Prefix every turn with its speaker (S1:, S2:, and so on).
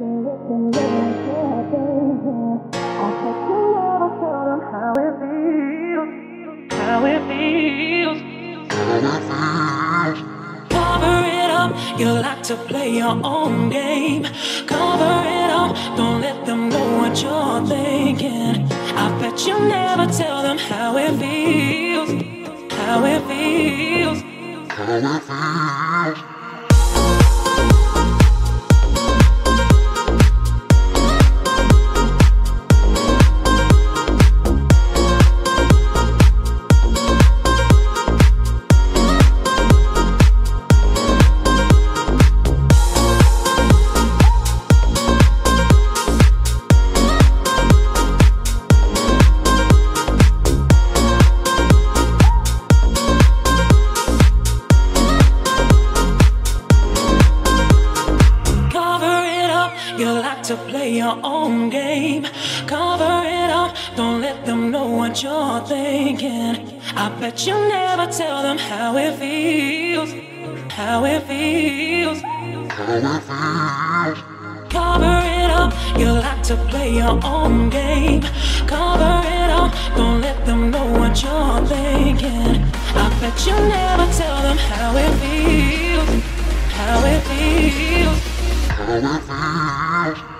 S1: How it feels. Cover it up, you like to play your own game. Cover it up, don't let them know what you're thinking. I bet you never tell them how it feels. How it feels. You like to play your own game. Cover it up, don't let them know what you're thinking. I bet you never tell them how it feels. How it feels. Cover it up, you like to play your own game. Cover it up, don't let them know what you're thinking. I bet you never tell them how it feels. How it feels.